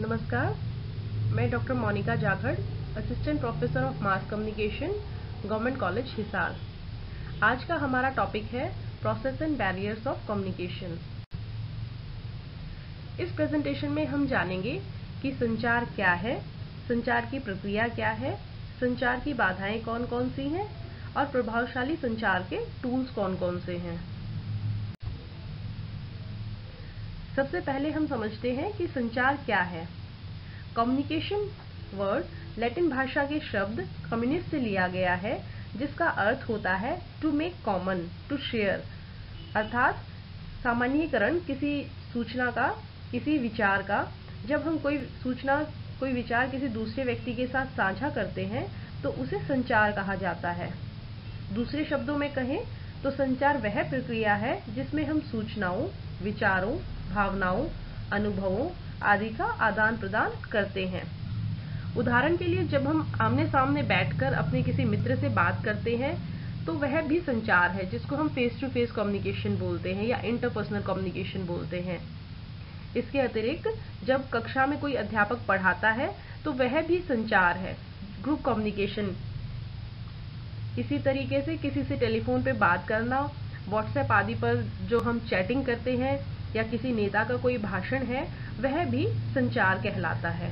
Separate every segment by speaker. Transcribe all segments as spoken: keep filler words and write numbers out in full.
Speaker 1: नमस्कार, मैं doctor Monika Jakhar, assistant professor of mass communication, government college Hisar. आज का हमारा टॉपिक है process and barriers of communication. इस प्रेजेंटेशन में हम जानेंगे कि संचार क्या है, संचार की प्रक्रिया क्या है, संचार की बाधाएं कौन कौन सी हैं और प्रभावशाली संचार के टूल्स कौन कौन से हैं। सबसे पहले हम समझते हैं कि संचार क्या है। कम्युनिकेशन वर्ड लैटिन भाषा के शब्द कम्युनिस से लिया गया है, जिसका अर्थ होता है to make common, to share, अर्थात सामान्यीकरण किसी सूचना का, किसी विचार का। जब हम कोई सूचना, कोई विचार किसी दूसरे व्यक्ति के साथ साझा करते हैं तो उसे संचार कहा जाता है। दूसरे शब्दों में कहें तो संचार वह प्रक्रिया है जिसमें हम सूचनाओं, विचारों, भावनाओं, अनुभवों आदि का आदान प्रदान करते हैं। उदाहरण के लिए, जब हम आमने सामने बैठकर अपने किसी मित्र से बात करते हैं तो वह भी संचार है, जिसको हम फेस टू फेस कम्युनिकेशन बोलते हैं या इंटरपर्सनल कम्युनिकेशन बोलते हैं। इसके अतिरिक्त जब कक्षा में कोई अध्यापक पढ़ाता है तो वह भी संचार है, ग्रुप कम्युनिकेशन। इसी तरीके से किसी से टेलीफोन पे बात करना, व्हाट्सएप आदि पर जो हम चैटिंग करते हैं या किसी नेता का कोई भाषण है, वह भी संचार कहलाता है।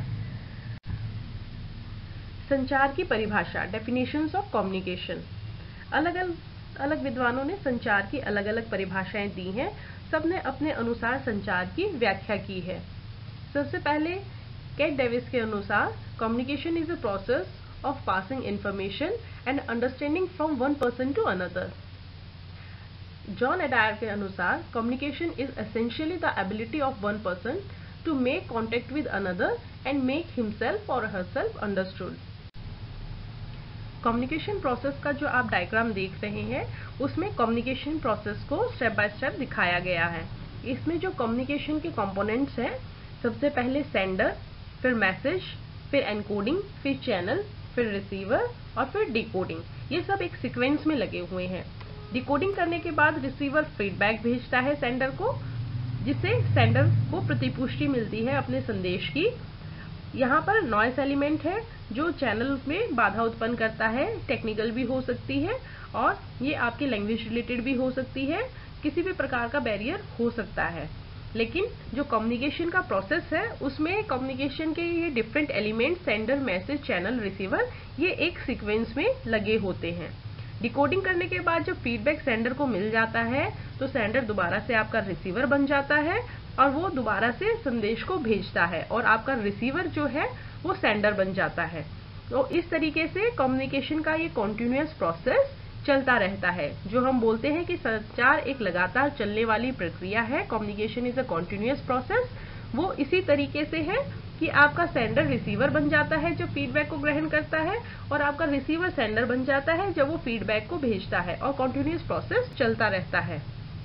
Speaker 1: संचार की परिभाषा, डेफिनेशंस ऑफ कम्युनिकेशन। अलग अलग अलग विद्वानों ने संचार की अलग अलग परिभाषाएं दी हैं। सबने अपने अनुसार संचार की व्याख्या की है। सबसे पहले कैट डेविस के अनुसार communication is a process of passing information and understanding from one person to another. John Adair के अनुसार communication is essentially the ability of one person to make contact with another and make himself or herself understood. Communication process का जो आप diagram देख रहे हैं, उसमें communication process को स्टेप बाय स्टेप दिखाया गया है। इसमें जो कम्युनिकेशन के कंपोनेंट्स हैं, सबसे पहले सेंडर, फिर मैसेज, फिर एनकोडिंग, फिर चैनल, फिर रिसीवर और फिर डिकोडिंग। ये सब एक सीक्वेंस में लगे हुए हैं। डिकोडिंग करने के बाद रिसीवर फीडबैक भेजता है सेंडर को, जिससे सेंडर को प्रतिपुष्टि मिलती है अपने संदेश की। यहाँ पर नॉइस एलिमेंट है जो चैनल में बाधा उत्पन्न करता है, टेक्निकल भी हो सकती है और ये आपके लैंग्वेज रिलेटेड भी हो सकती है, किसी भी प्रकार का बैरियर हो सकता है। लेकिन जो कम्युनिकेशन का प्रोसेस है, उसमें कम्युनिकेशन के ये different element, sender, message, channel, receiver, ये एक सीक्वेंस में लगे होते हैं। डिकोडिंग करने के बाद जब फीडबैक सेंडर को मिल जाता है तो सेंडर दोबारा से आपका रिसीवर बन जाता है और वो दोबारा से संदेश को भेजता है और आपका रिसीवर जो है वो सेंडर बन जाता है। तो इस तरीके से कम्युनिकेशन का ये कॉन्टिन्यूअस प्रोसेस चलता रहता है। जो हम बोलते हैं कि संचार एक लगातार चलने वाली प्रक्रिया है, communication is a continuous process, वो इसी तरीके से है कि आपका सेंडर रिसीवर बन जाता है जब फीडबैक को ग्रहण करता है और आपका रिसीवर सेंडर बन जाता है जब वो फीडबैक को भेजता है, और कॉन्टिन्यूअस प्रोसेस चलता रहता है।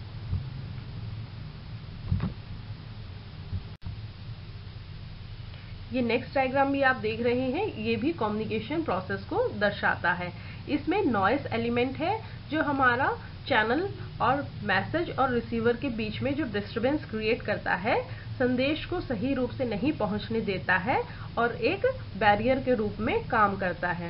Speaker 1: ये नेक्स्ट डायग्राम भी आप देख रहे हैं, ये भी कम्युनिकेशन प्रोसेस को दर्शाता है। इसमें नॉइस एलिमेंट है जो हमारा चैनल और मैसेज और रिसीवर के बीच में जो डिस्टरबेंस क्रिएट करता है, संदेश को सही रूप से नहीं पहुंचने देता है और एक बैरियर के रूप में काम करता है।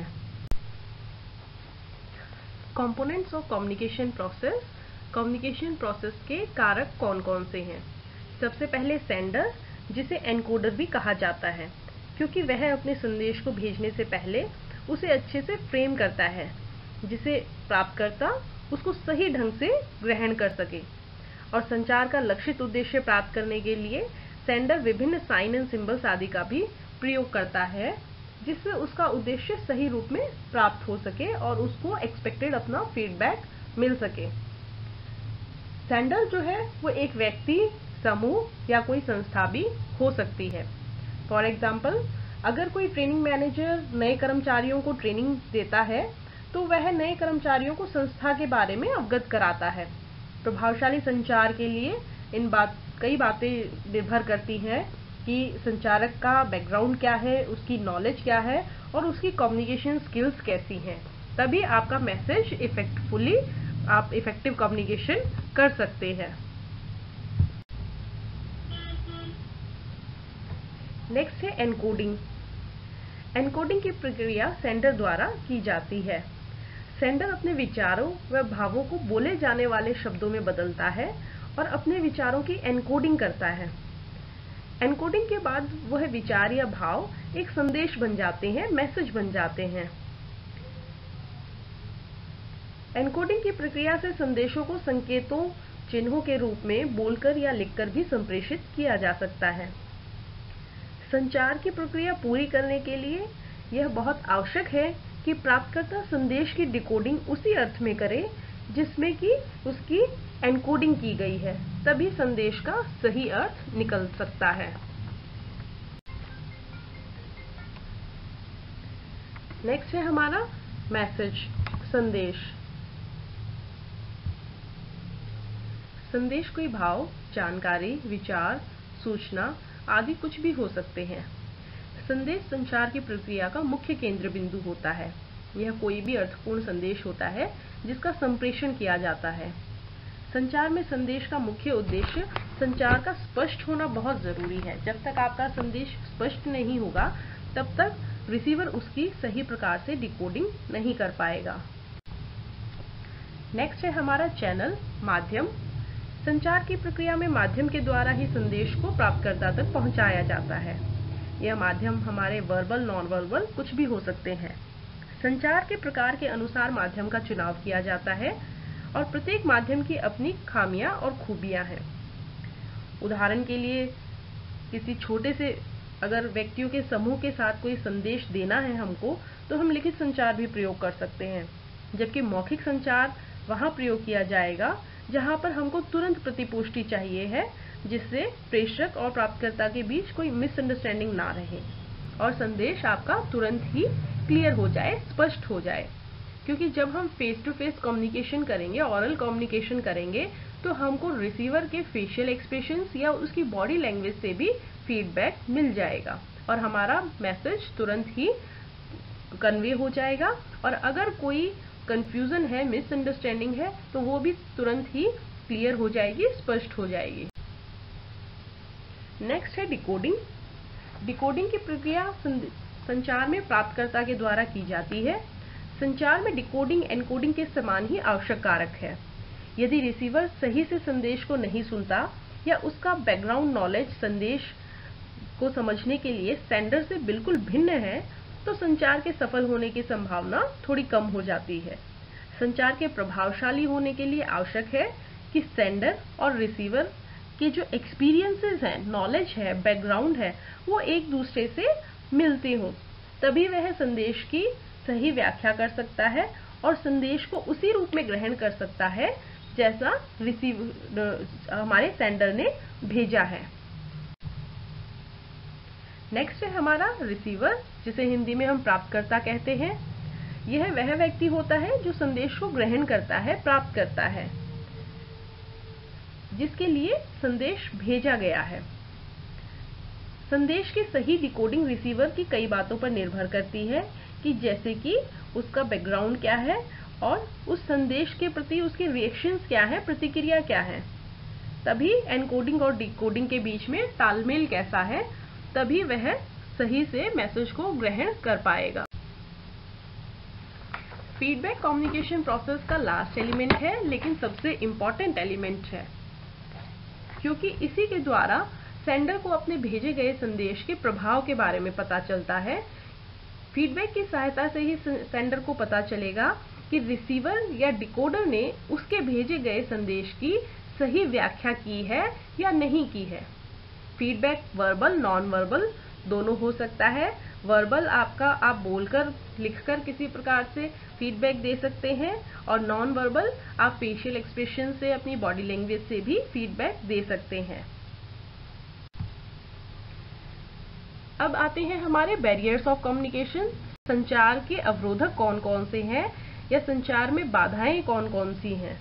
Speaker 1: Components of communication process. Communication process के कारक कौन कौन से हैं? सबसे पहले सेंडर, जिसे एनकोडर भी कहा जाता है, क्योंकि वह अपने संदेश को भेजने से पहले उसे अच्छे से फ्रेम करता है, जिसे प्राप्तकर्ता उसको सही ढंग से ग्रहण कर सके। और संचार का लक्षित उद्देश्य प्राप्त करने के लिए सेंडर विभिन्न साइन एंड सिंबल्स आदि का भी प्रयोग करता है, जिससे उसका उद्देश्य सही रूप में प्राप्त हो सके और उसको एक्सपेक्टेड अपना फीडबैक मिल सके। सेंडर जो है वो एक व्यक्ति, समूह या कोई संस्था भी हो सकती है। फॉर एग्जाम्पल, अगर कोई ट्रेनिंग मैनेजर नए कर्मचारियों को ट्रेनिंग देता है तो वह नए कर्मचारियों को संस्था के बारे में अवगत कराता है। प्रभावशाली संचार के लिए इन बात कई बातें निर्भर करती हैं कि संचारक का बैकग्राउंड क्या है, उसकी नॉलेज क्या है और उसकी कम्युनिकेशन स्किल्स कैसी हैं। तभी आपका मैसेज इफेक्टफुली, आप इफेक्टिव कम्युनिकेशन कर सकते हैं। नेक्स्ट है एनकोडिंग। एनकोडिंग की प्रक्रिया सेंडर द्वारा की जाती है। सेंडर अपने विचारों व भावों को बोले जाने वाले शब्दों में बदलता है और अपने विचारों की एनकोडिंग करता है। एनकोडिंग के बाद वह विचार या भाव एक संदेश बन जाते हैं, मैसेज बन जाते हैं। एनकोडिंग की प्रक्रिया से संदेशों को संकेतों, चिन्हों के रूप में बोलकर या लिखकर भी संप्रेषित किया जा सकता है। संचार की प्रक्रिया पूरी करने के लिए यह बहुत आवश्यक है कि प्राप्तकर्ता संदेश की डिकोडिंग उसी अर्थ में करे जिसमें कि उसकी एनकोडिंग की गई है, तभी संदेश का सही अर्थ निकल सकता है। नेक्स्ट है हमारा मैसेज, संदेश। संदेश कोई भाव, जानकारी, विचार, सूचना आदि कुछ भी हो सकते हैं। संदेश संचार की प्रक्रिया का मुख्य केंद्र बिंदु होता है। यह कोई भी अर्थपूर्ण संदेश होता है जिसका संप्रेषण किया जाता है। संचार में संदेश का मुख्य उद्देश्य संचार का स्पष्ट होना बहुत जरूरी है। जब तक आपका संदेश स्पष्ट नहीं होगा तब तक रिसीवर उसकी सही प्रकार से डिकोडिंग नहीं कर पाएगा। नेक्स्ट है हमारा चैनल, माध्यम। संचार की प्रक्रिया में माध्यम के द्वारा ही संदेश को प्राप्तकर्ता तक पहुंचाया जाता है। यह माध्यम हमारे वर्बल, नॉन वर्बल कुछ भी हो सकते हैं। संचार के प्रकार के अनुसार माध्यम का चुनाव किया जाता है और प्रत्येक माध्यम की अपनी खामियां और खूबियां हैं। उदाहरण के लिए किसी छोटे से अगर व्यक्तियों के समूह के साथ कोई संदेश देना है हमको, तो हम लिखित संचार भी प्रयोग कर सकते हैं, जबकि मौखिक संचार वहां प्रयोग किया जाएगा जहां पर हमको तुरंत प्रतिपुष्टि चाहिए है, जिससे प्रेषक और प्राप्तकर्ता के बीच कोई मिसअंडरस्टैंडिंग ना रहे और संदेश आपका तुरंत ही क्लियर हो जाए, स्पष्ट हो जाए। क्योंकि जब हम फेस टू फेस कम्युनिकेशन करेंगे, ऑरल कम्युनिकेशन करेंगे, तो हमको रिसीवर के फेशियल एक्सप्रेशंस या उसकी बॉडी लैंग्वेज से भी फीडबैक मिल जाएगा और हमारा मैसेज तुरंत ही कन्वे हो जाएगा। और अगर कोई कंफ्यूजन है, मिसअंडरस्टैंडिंग है, तो वो भी तुरंत ही क्लियर हो जाएगी, स्पष्ट हो जाएगी। नेक्स्ट है डिकोडिंग। डिकोडिंग की प्रक्रिया संचार में प्राप्तकर्ता के द्वारा की जाती है। संचार में डिकोडिंग एनकोडिंग के समान ही आवश्यक कारक है। यदि रिसीवर सही से संदेश को नहीं सुनता या उसका बैकग्राउंड नॉलेज संदेश को समझने के लिए सेंडर से बिल्कुल भिन्न है, तो संचार के सफल होने की संभावना थोड़ी कम हो जाती है। संचार के प्रभावशाली होने के लिए आवश्यक है कि सेंडर और रिसीवर के जो एक्सपीरियंसेस हैं, नॉलेज है, बैकग्राउंड है, वो एक दूसरे से मिलते हों, तभी वह संदेश की सही व्याख्या कर सकता है और संदेश को उसी रूप में ग्रहण कर सकता है जैसा रिसीव हमारे सेंडर ने भेजा है। नेक्स्ट है हमारा रिसीवर, जिसे हिंदी में हम प्राप्तकर्ता कहते हैं। यह वह व्यक्ति होता है जो संदेश को ग्रहण करता है, प्राप्त करता है, जिसके लिए संदेश भेजा गया है। संदेश की सही डिकोडिंग रिसीवर की कई बातों पर निर्भर करती है, कि जैसे कि उसका बैकग्राउंड क्या है और उस संदेश के प्रति उसके रिएक्शंस क्या है, प्रतिक्रिया क्या है। तभी एनकोडिंग और डिकोडिंग के बीच में तालमेल कैसा है, तभी वह सही से मैसेज को ग्रहण कर पाएगा। फीडबैक कम्युनिकेशन प्रोसेस का लास्ट एलिमेंट है, लेकिन सबसे इम्पोर्टेंट एलिमेंट है, क्योंकि इसी के द्वारा सेंडर को अपने भेजे गए संदेश के प्रभाव के बारे में पता चलता है। फीडबैक की सहायता से ही सेंडर को पता चलेगा कि रिसीवर या डिकोडर ने उसके भेजे गए संदेश की सही व्याख्या की है या नहीं की है। फीडबैक वर्बल, नॉन वर्बल दोनों हो सकता है। वर्बल आपका आप बोलकर, लिखकर किसी प्रकार से फीडबैक दे सकते हैं, और नॉन वर्बल आप फेशियल एक्सप्रेशन से, अपनी बॉडी लैंग्वेज से भी फीडबैक दे सकते हैं। अब आते हैं हमारे बैरियर्स ऑफ कम्युनिकेशन। संचार के अवरोधक कौन कौन से हैं या संचार में बाधाएं कौन कौन सी हैं।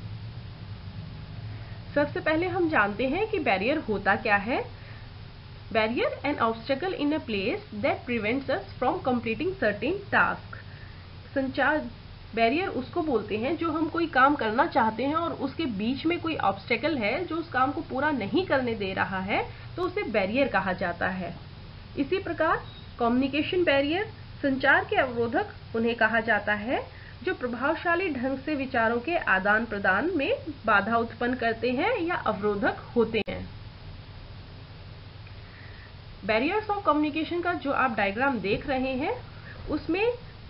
Speaker 1: सबसे पहले हम जानते हैं कि बैरियर होता क्या है। Barrier an obstacle in a place that prevents us from completing certain task. संचार बैरियर उसको बोलते हैं जो हम कोई काम करना चाहते हैं और उसके बीच में कोई ऑब्स्टेकल है जो उस काम को पूरा नहीं करने दे रहा है, तो उसे बैरियर कहा जाता है। इसी प्रकार कम्युनिकेशन बैरियर, संचार के अवरोधक उन्हें कहा जाता है जो प्रभावशाली ढंग से विचारों के आदान प्रदान में बाधा उत्पन्न करते हैं या अवरोधक होते हैं। बैरियर्स ऑफ कम्युनिकेशन का जो आप डायग्राम देख रहे हैं उसमें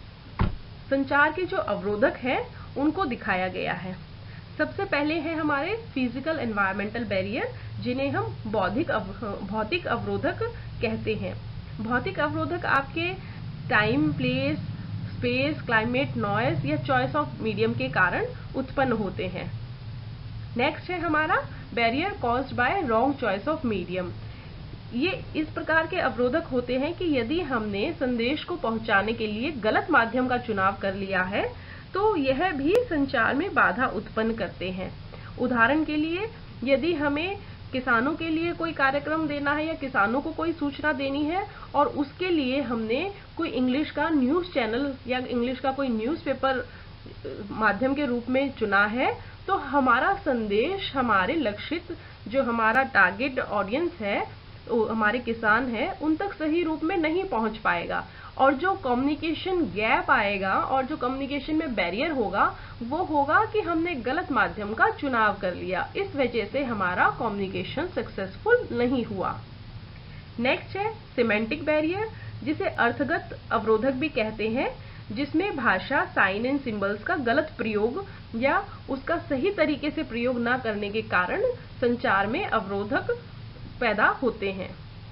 Speaker 1: संचार के जो अवरोधक हैं उनको दिखाया गया है। सबसे पहले है हमारे फिजिकल एनवायरमेंटल बैरियर, जिन्हें हम बौद्धिक भौतिक अवरोधक कहते हैं। भौतिक अवरोधक आपके time, place, space, climate, noise या चॉइस ऑफ मीडियम के कारण उत्पन्न होते हैं। नेक्स्ट है हमारा barrier caused by wrong choice of medium. ये इस प्रकार के अवरोधक होते हैं कि यदि हमने संदेश को पहुंचाने के लिए गलत माध्यम का चुनाव कर लिया है तो यह भी संचार में बाधा उत्पन्न करते हैं। उदाहरण के लिए, यदि हमें किसानों के लिए कोई कार्यक्रम देना है या किसानों को कोई सूचना देनी है और उसके लिए हमने कोई इंग्लिश का न्यूज़ चैनल या इंग्लिश का कोई न्यूज़पेपर माध्यम के रूप में चुना है, तो हमारा संदेश हमारे लक्षित जो हमारा टारगेट ऑडियंस है, हमारे किसान हैं, उन तक सही रूप में नहीं पहुंच पाएगा और जो कम्युनिकेशन गैप आएगा और जो कम्युनिकेशन में बैरियर होगा वो होगा कि हमने गलत माध्यम का चुनाव कर लिया। इस वजह से हमारा कम्युनिकेशन सक्सेसफुल नहीं हुआ। नेक्स्ट है सिमेंटिक बैरियर, जिसे अर्थगत अवरोधक भी कहते हैं, जिसमें भाषा, साइन एंड सिंबल्स का गलत प्रयोग या उसका सही तरीके से प्रयोग न करने के कारण संचार में अवरोधक पैदा होते हैं।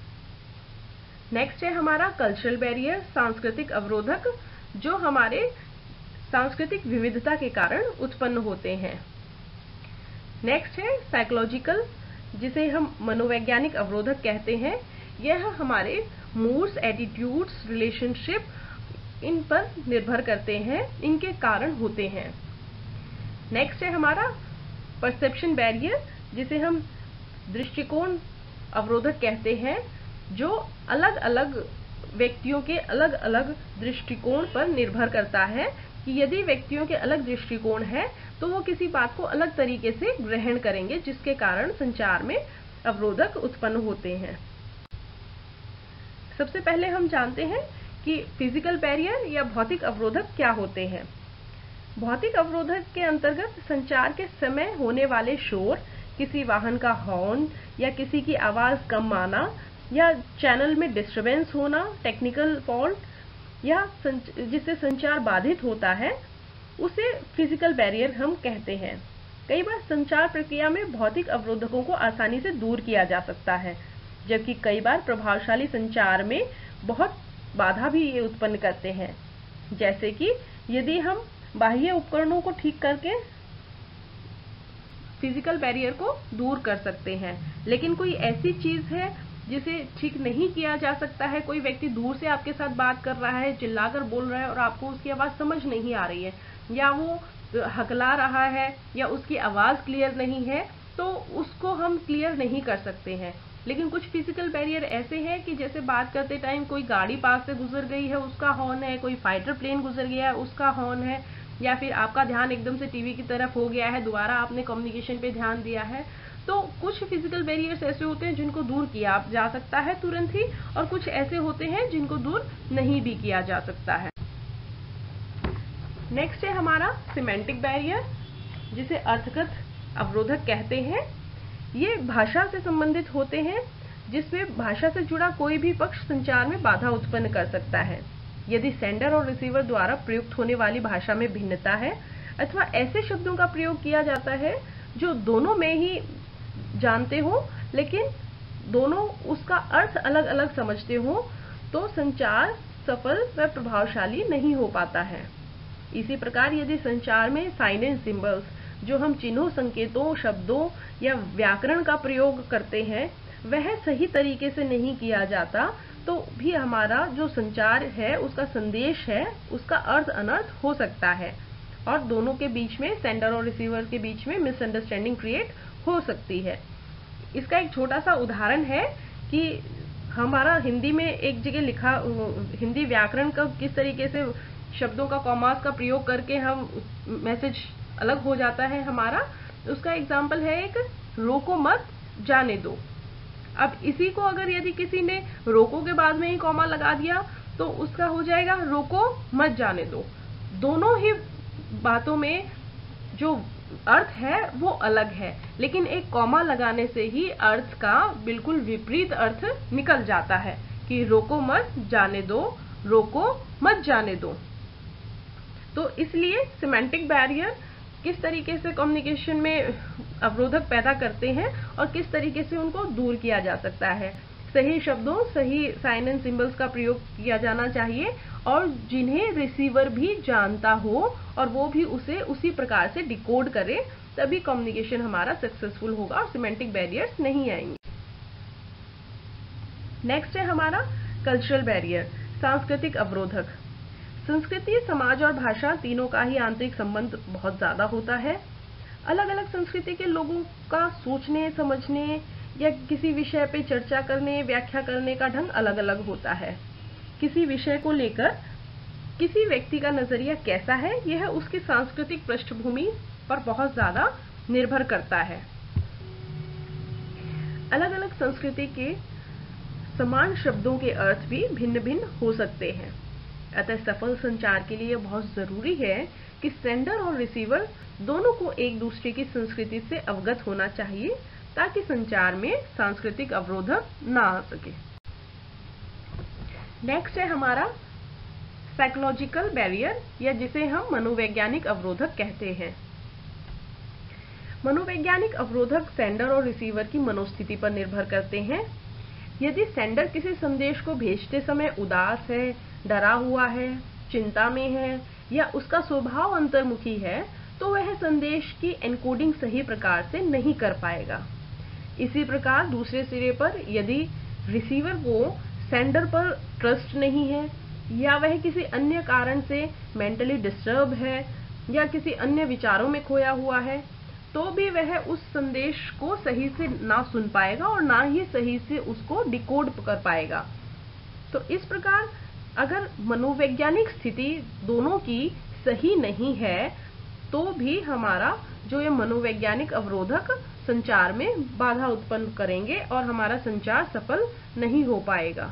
Speaker 1: नेक्स्ट है हमारा कल्चरल बैरियर, सांस्कृतिक अवरोधक, जो हमारे सांस्कृतिक विविधता के कारण उत्पन्न होते हैं। नेक्स्ट है साइकोलॉजिकल, जिसे हम मनोवैज्ञानिक अवरोधक कहते हैं। यह हमारे मूड्स, एटीट्यूड्स, रिलेशनशिप इन पर निर्भर करते हैं, इनके कारण होते हैं। नेक्स्ट है हमारा परसेप्शन बैरियर, जिसे हम दृष्टिकोण अवरोधक कहते हैं, जो अलग अलग व्यक्तियों के अलग अलग दृष्टिकोण पर निर्भर करता है कि यदि व्यक्तियों के अलग दृष्टिकोण है तो वो किसी बात को अलग तरीके से ग्रहण करेंगे, जिसके कारण संचार में अवरोधक उत्पन्न होते हैं। सबसे पहले हम जानते हैं कि फिजिकल बैरियर या भौतिक अवरोधक क्या होते हैं। भौतिक अवरोधक के अंतर्गत संचार के समय होने वाले शोर, किसी वाहन का हॉर्न या किसी की आवाज कम आना या चैनल में डिस्टरबेंस होना, टेक्निकल फॉल्ट या जिससे संचार बाधित होता है, उसे फिजिकल बैरियर हम कहते हैं। कई बार संचार प्रक्रिया में भौतिक अवरोधकों को आसानी से दूर किया जा सकता है, जबकि कई बार प्रभावशाली संचार में बहुत बाधा भी ये उत्पन्न करते हैं। जैसे कि यदि हम बाह्य उपकरणों को ठीक करके फिजिकल बैरियर को दूर कर सकते हैं, लेकिन कोई ऐसी चीज है जिसे ठीक नहीं किया जा सकता है, कोई व्यक्ति दूर से आपके साथ बात कर रहा है, चिल्लाकर बोल रहा है और आपको उसकी आवाज समझ नहीं आ रही है, या वो हकला रहा है या उसकी आवाज क्लियर नहीं है, तो उसको हम क्लियर नहीं कर सकते हैं। लेकिन कुछ फिजिकल बैरियर ऐसे हैं कि जैसे बात करते टाइम कोई गाड़ी पास से गुजर गई है उसका हॉर्न है, कोई फाइटर प्लेन गुजर गया है उसका हॉर्न है, या फिर आपका ध्यान एकदम से टीवी की तरफ हो गया है, दोबारा आपने कम्युनिकेशन पे ध्यान दिया है। तो कुछ फिजिकल बैरियर्स ऐसे होते हैं जिनको दूर किया जा सकता है तुरंत ही, और कुछ ऐसे होते हैं जिनको दूर नहीं भी किया जा सकता है। नेक्स्ट है हमारा सिमेंटिक बैरियर, जिसे अर्थगत अवरोधक कहते हैं। ये भाषा से संबंधित होते हैं, जिसमें भाषा से जुड़ा कोई भी पक्ष संचार में बाधा उत्पन्न कर सकता है। यदि सेंडर और रिसीवर द्वारा प्रयुक्त होने वाली भाषा में भिन्नता है अथवा ऐसे शब्दों का प्रयोग किया जाता है जो दोनों में ही जानते हो लेकिन दोनों उसका अर्थ अलग अलग समझते हो, तो संचार सफल व प्रभावशाली नहीं हो पाता है। इसी प्रकार यदि संचार में साइन एंड सिंबल्स, जो हम चिन्हों, संकेतों, शब्दों या व्याकरण का प्रयोग करते हैं, वह सही तरीके से नहीं किया जाता, तो भी हमारा जो संचार है, उसका संदेश है, उसका अर्थ अनर्थ हो सकता है और दोनों के बीच में, सेंडर और रिसीवर के बीच में मिसअंडरस्टैंडिंग क्रिएट हो सकती है। इसका एक छोटा सा उदाहरण है कि हमारा हिंदी में एक जगह लिखा, हिंदी व्याकरण का किस तरीके से शब्दों का, कॉमास का प्रयोग करके हम मैसेज अलग हो जाता है हमारा। उसका एग्जाम्पल है एक रोको मत जाने दो। अब इसी को अगर यदि किसी ने रोको के बाद में ही कॉमा लगा दिया तो उसका हो जाएगा रोको मत जाने दो। दोनों ही बातों में जो अर्थ है वो अलग है, लेकिन एक कॉमा लगाने से ही अर्थ का बिल्कुल विपरीत अर्थ निकल जाता है कि रोको मत जाने दो, रोको मत जाने दो। तो इसलिए सिमेंटिक बैरियर किस तरीके से कम्युनिकेशन में अवरोधक पैदा करते हैं और किस तरीके से उनको दूर किया जा सकता है। सही शब्दों, सही साइन एंड सिंबल्स का प्रयोग किया जाना चाहिए और जिन्हें रिसीवर भी जानता हो और वो भी उसे उसी प्रकार से डिकोड करे, तभी कम्युनिकेशन हमारा सक्सेसफुल होगा और सिमेंटिक बैरियर्स नहीं आएंगे। नेक्स्ट है हमारा कल्चरल बैरियर, सांस्कृतिक अवरोधक। संस्कृति, समाज और भाषा तीनों का ही आंतरिक संबंध बहुत ज्यादा होता है। अलग अलग संस्कृति के लोगों का सोचने, समझने या किसी विषय पे चर्चा करने, व्याख्या करने का ढंग अलग अलग होता है। किसी विषय को लेकर किसी व्यक्ति का नजरिया कैसा है, यह उसकी सांस्कृतिक पृष्ठभूमि पर बहुत ज्यादा निर्भर करता है। अलग अलग संस्कृति के समान शब्दों के अर्थ भी भिन्न भिन्न हो सकते हैं। अतः सफल संचार के लिए बहुत जरूरी है कि सेंडर और रिसीवर दोनों को एक दूसरे की संस्कृति से अवगत होना चाहिए ताकि संचार में सांस्कृतिक अवरोधक ना आ सके। नेक्स्ट है हमारा साइकोलॉजिकल बैरियर, या जिसे हम मनोवैज्ञानिक अवरोधक कहते हैं। मनोवैज्ञानिक अवरोधक सेंडर और रिसीवर की मनोस्थिति पर निर्भर करते हैं। यदि सेंडर किसी संदेश को भेजते समय उदास है, डरा हुआ है, चिंता में है या उसका स्वभाव अंतर्मुखी है, तो वह संदेश की एन्कोडिंग सही प्रकार से नहीं कर पाएगा। इसी प्रकार दूसरे सिरे पर यदि रिसीवर को सेंडर पर ट्रस्ट नहीं है या वह किसी अन्य कारण से मेंटली डिस्टर्ब है या किसी अन्य विचारों में खोया हुआ है, तो भी वह उस संदेश को सही से ना सुन पाएगा और ना ही सही से उसको डिकोड कर पाएगा। तो इस प्रकार अगर मनोवैज्ञानिक स्थिति दोनों की सही नहीं है तो भी हमारा जो ये मनोवैज्ञानिक अवरोधक संचार में बाधा उत्पन्न करेंगे और हमारा संचार सफल नहीं हो पाएगा।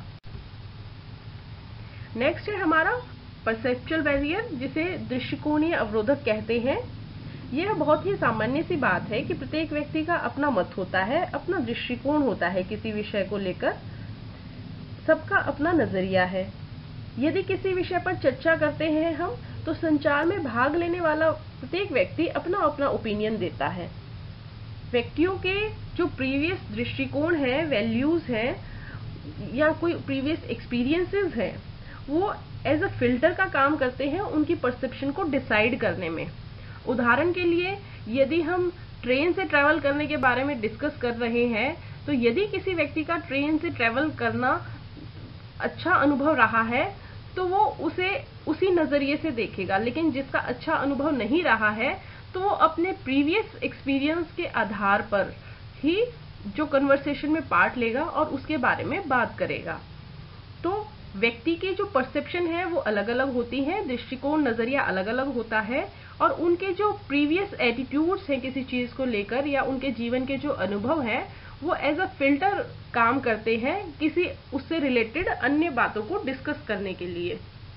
Speaker 1: नेक्स्ट है हमारा परसेप्चुअल बैरियर, जिसे दृष्टिकोणीय अवरोधक कहते हैं। यह बहुत ही सामान्य सी बात है कि प्रत्येक व्यक्ति का अपना मत होता है, अपना दृष्टिकोण होता है किसी विषय को लेकर, सबका अपना नजरिया है। यदि किसी विषय पर चर्चा करते हैं हम, तो संचार में भाग लेने वाला प्रत्येक व्यक्ति अपना अपना ओपिनियन देता है। व्यक्तियों के जो प्रीवियस दृष्टिकोण है, वैल्यूज हैं या कोई प्रीवियस एक्सपीरियंसेस हैं, वो एज अ फिल्टर का काम करते हैं उनकी परसेप्शन को डिसाइड करने में। उदाहरण के लिए यदि हम ट्रेन से ट्रैवल करने के बारे में डिस्कस कर रहे हैं, तो यदि किसी व्यक्ति का ट्रेन से ट्रैवल करना अच्छा अनुभव रहा है तो वो उसे उसी नजरिए से देखेगा, लेकिन जिसका अच्छा अनुभव नहीं रहा है तो वो अपने प्रीवियस एक्सपीरियंस के आधार पर ही जो कन्वर्सेशन में पार्ट लेगा और उसके बारे में बात करेगा। तो व्यक्ति की जो परसेप्शन है वो अलग अलग होती है, दृष्टिकोण, नजरिया अलग अलग होता है और उनके जो प्रीवियस एटीट्यूड्स हैं किसी चीज को लेकर या उनके जीवन के जो अनुभव है वो एज अ फिल्टर काम करते हैं किसी उससे रिलेटेड अन्य बातों को डिस्कस करने के लिए।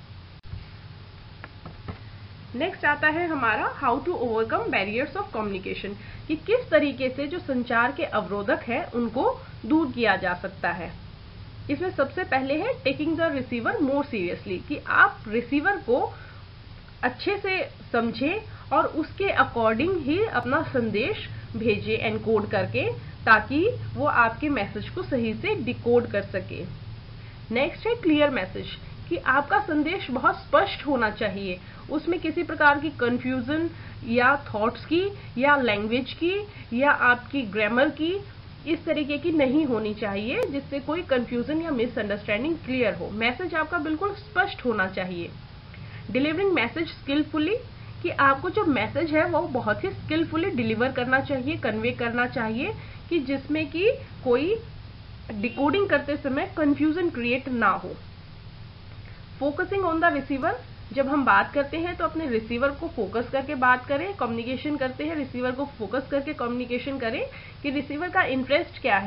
Speaker 1: नेक्स्ट आता है हमारा how to overcome barriers of communication, कि किस तरीके से जो संचार के अवरोधक है उनको दूर किया जा सकता है। इसमें सबसे पहले है taking the receiver more seriously, कि आप रिसीवर को अच्छे से समझें और उसके अकॉर्डिंग ही अपना संदेश भेजें एनकोड करके, ताकि वो आपके मैसेज को सही से डिकोड कर सके। नेक्स्ट है क्लियर मैसेज, कि आपका संदेश बहुत स्पष्ट होना चाहिए, उसमें किसी प्रकार की कंफ्यूजन या थॉट्स की या लैंग्वेज की या आपकी ग्रामर की इस तरीके की नहीं होनी चाहिए जिससे कोई कंफ्यूजन या मिसअंडरस्टैंडिंग क्लियर हो। मैसेज आपका बिल्कुल स्पष्ट होना चाहिए। डिलीवरिंग मैसेज स्किलफुली, कि आपको जो मैसेज है वो बहुत ही स्किलफुली डिलीवर करना चाहिए, कन्वे करना चाहिए, कि जिसमें कि कोई डिकोडिंग करते समय कंफ्यूजन क्रिएट ना हो। फोकसिंग ऑन द रिसीवर, जब हम बात करते हैं तो अपने रिसीवर को फोकस करके बात करें, कम्युनिकेशन करते हैं रिसीवर को फोकस करके कम्युनिकेशन करें कि रिसीवर का इंटरेस्ट क्या है,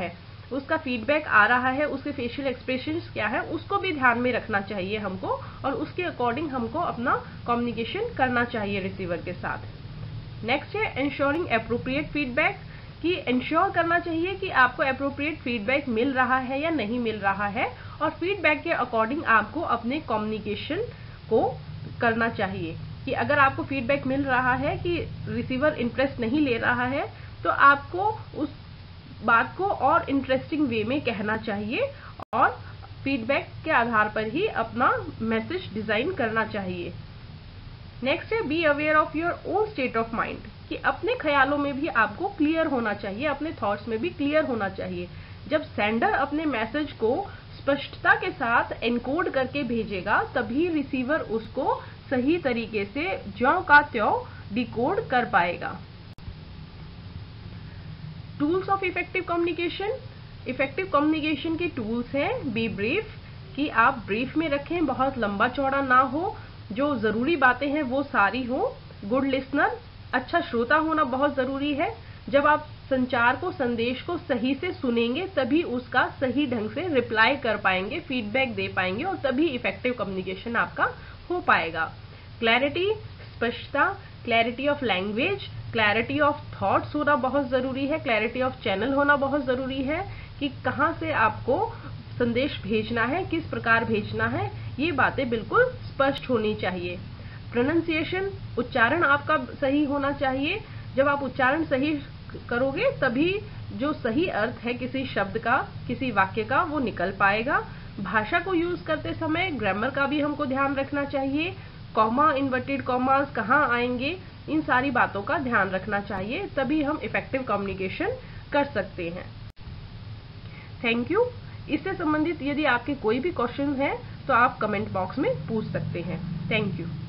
Speaker 1: उसका फीडबैक आ रहा है, उसके फेशियल एक्सप्रेशंस क्या है, उसको भी ध्यान में रखना चाहिए हमको, और उसके अकॉर्डिंग हमको अपना कम्युनिकेशन करना चाहिए रिसीवर के साथ। नेक्स्ट है एंश्योरिंग एप्रोप्रिएट फीडबैक, कि इंश्योर करना चाहिए कि आपको एप्रोप्रिएट फीडबैक मिल रहा है या नहीं मिल रहा है, और फीडबैक के अकॉर्डिंग आपको अपने कम्युनिकेशन को करना चाहिए। कि अगर आपको फीडबैक मिल रहा है कि रिसीवर इंटरेस्ट नहीं ले रहा है, तो आपको उस बात को और इंटरेस्टिंग वे में कहना चाहिए और फीडबैक के आधार पर ही अपना मैसेज डिजाइन करना चाहिए। नेक्स्ट है be aware of your own state of mind, कि अपने ख्यालों में भी आपको क्लियर होना चाहिए, अपने थॉट्स में भी क्लियर होना चाहिए। जब सेंडर अपने मैसेज को स्पष्टता के साथ एनकोड करके भेजेगा, तभी रिसीवर उसको सही तरीके से ज्यों का त्यों डिकोड कर पाएगा। Tools of effective communication, effective communication के टूल्स हैं बी ब्रीफ, कि आप ब्रीफ में रखें, बहुत लंबा चौड़ा ना हो, जो जरूरी बातें हैं वो सारी हो। गुड लिसनर, अच्छा श्रोता होना बहुत जरूरी है। जब आप संचार को, संदेश को सही से सुनेंगे, तभी उसका सही ढंग से रिप्लाई कर पाएंगे, फीडबैक दे पाएंगे, और तभी इफेक्टिव कम्युनिकेशन आपका हो पाएगा। क्लैरिटी, स्पष्टता, clarity of language, clarity of thoughts होना बहुत जरूरी है, क्लैरिटी ऑफ चैनल होना बहुत जरूरी है, कि कहाँ से आपको संदेश भेजना है, किस प्रकार भेजना है, ये बातें बिल्कुल स्पष्ट होनी चाहिए। प्रोनाउंसिएशन, उच्चारण आपका सही होना चाहिए। जब आप उच्चारण सही करोगे, तभी जो सही अर्थ है किसी शब्द का, किसी वाक्य का, वो निकल पाएगा। भाषा को यूज करते समय ग्रामर का भी हमको ध्यान रखना चाहिए। कॉमा, इन्वर्टेड कॉमास कहाँ आएंगे, इन सारी बातों का ध्यान रखना चाहिए, तभी हम इफेक्टिव कम्युनिकेशन कर सकते हैं। Thank you. इससे संबंधित यदि आपके कोई भी क्वेश्चन हैं, तो आप कमेंट बॉक्स में पूछ सकते हैं। Thank you.